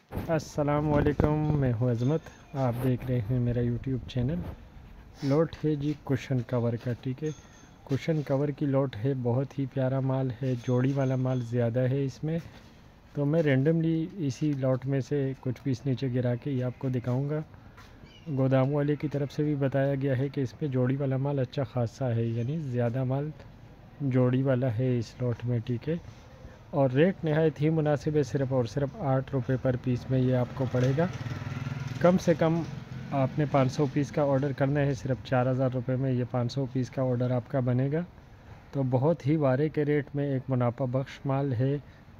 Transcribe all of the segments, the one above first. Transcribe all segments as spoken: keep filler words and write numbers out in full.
अस्सलाम वालेकुम, मैं हूँ अज़मत। आप देख रहे हैं मेरा यूट्यूब चैनल। लॉट है जी कुशन कवर का, ठीक है। कुशन कवर की लॉट है, बहुत ही प्यारा माल है, जोड़ी वाला माल ज़्यादा है इसमें। तो मैं रेंडमली इसी लॉट में से कुछ पीस नीचे गिरा के ये आपको दिखाऊंगा। गोदाम वाले की तरफ से भी बताया गया है कि इसमें जोड़ी वाला माल अच्छा खासा है, यानी ज़्यादा माल जोड़ी वाला है इस लॉट में, ठीक है। और रेट नहायत ही मुनासिब है, सिर्फ़ और सिर्फ आठ रुपये पर पीस में ये आपको पड़ेगा। कम से कम आपने पाँच सौ पीस का ऑर्डर करना है, सिर्फ चार हज़ार रुपये में ये पाँच सौ पीस का ऑर्डर आपका बनेगा। तो बहुत ही वारे के रेट में एक मुनाफा बख्श माल है,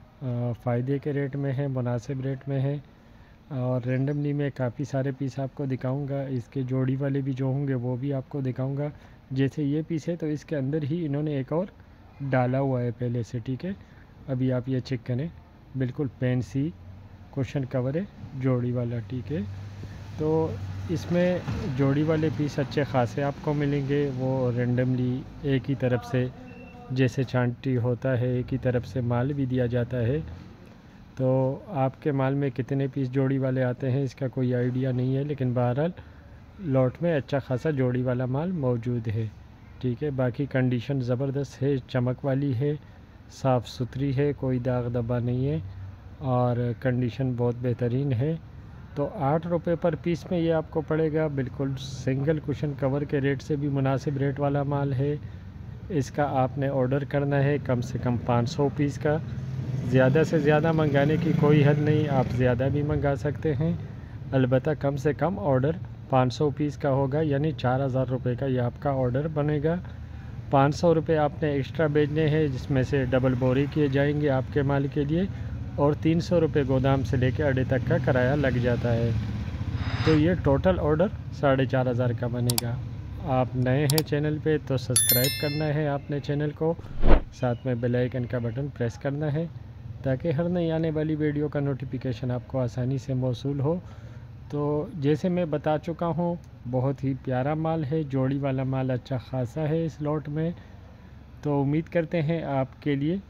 फ़ायदे के रेट में है, मुनासिब रेट में है। और रेंडमली मैं काफ़ी सारे पीस आपको दिखाऊंगा, इसके जोड़ी वाले भी जो होंगे वो भी आपको दिखाऊंगा। जैसे ये पीस है तो इसके अंदर ही इन्होंने एक और डाला हुआ है पहले से, ठीक है। अभी आप ये चेक करें, बिल्कुल पेंसी कुशन कवर है जोड़ी वाला, ठीक है। तो इसमें जोड़ी वाले पीस अच्छे खासे आपको मिलेंगे। वो रेंडमली एक ही तरफ से जैसे चांटी होता है, एक ही तरफ से माल भी दिया जाता है। तो आपके माल में कितने पीस जोड़ी वाले आते हैं इसका कोई आइडिया नहीं है, लेकिन बहरहाल लॉट में अच्छा खासा जोड़ी वाला माल मौजूद है, ठीक है। बाकी कंडीशन ज़बरदस्त है, चमक वाली है, साफ़ सुथरी है, कोई दाग धब्बा नहीं है और कंडीशन बहुत बेहतरीन है। तो आठ रुपये पर पीस में ये आपको पड़ेगा। बिल्कुल सिंगल कुशन कवर के रेट से भी मुनासिब रेट वाला माल है। इसका आपने ऑर्डर करना है कम से कम पाँच सौ पीस का। ज़्यादा से ज़्यादा मंगाने की कोई हद नहीं, आप ज़्यादा भी मंगा सकते हैं, अलबत्ता कम से कम ऑर्डर पाँच सौ पीस का होगा, यानी चार हज़ार रुपये का ये आपका ऑर्डर बनेगा। पाँच सौ रुपये आपने एक्स्ट्रा भेजने हैं, जिसमें से डबल बोरी किए जाएंगे आपके माल के लिए, और तीन सौ रुपये गोदाम से लेकर अड्डे तक का किराया लग जाता है। तो ये टोटल ऑर्डर साढ़े चार हज़ार का बनेगा। आप नए हैं चैनल पे तो सब्सक्राइब करना है आपने चैनल को, साथ में बेल आइकन का बटन प्रेस करना है ताकि हर नई आने वाली वीडियो का नोटिफिकेशन आपको आसानी से मौसूल हो। तो जैसे मैं बता चुका हूँ, बहुत ही प्यारा माल है, जोड़ी वाला माल अच्छा खासा है इस लॉट में। तो उम्मीद करते हैं आपके लिए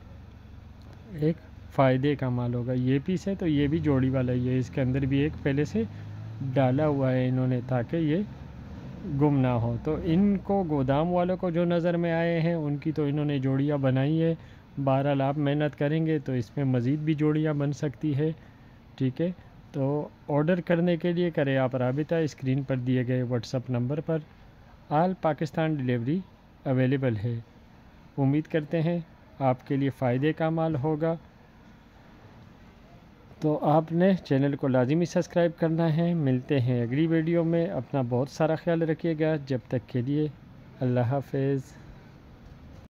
एक फ़ायदे का माल होगा। ये पीस है तो ये भी जोड़ी वाला ही है, इसके अंदर भी एक पहले से डाला हुआ है इन्होंने ताकि ये गुम ना हो। तो इनको गोदाम वालों को जो नज़र में आए हैं उनकी तो इन्होंने जोड़ियाँ बनाई है। बहरहाल आप मेहनत करेंगे तो इसमें मज़ीद भी जोड़ियाँ बन सकती है, ठीक है। तो ऑर्डर करने के लिए करें आप राबिता स्क्रीन पर दिए गए व्हाट्सअप नंबर पर। आल पाकिस्तान डिलीवरी अवेलेबल है। उम्मीद करते हैं आपके लिए फ़ायदे का माल होगा। तो आपने चैनल को लाजिमी सब्सक्राइब करना है। मिलते हैं अगली वीडियो में। अपना बहुत सारा ख्याल रखिएगा। जब तक के लिए अल्लाह हाफ़िज़।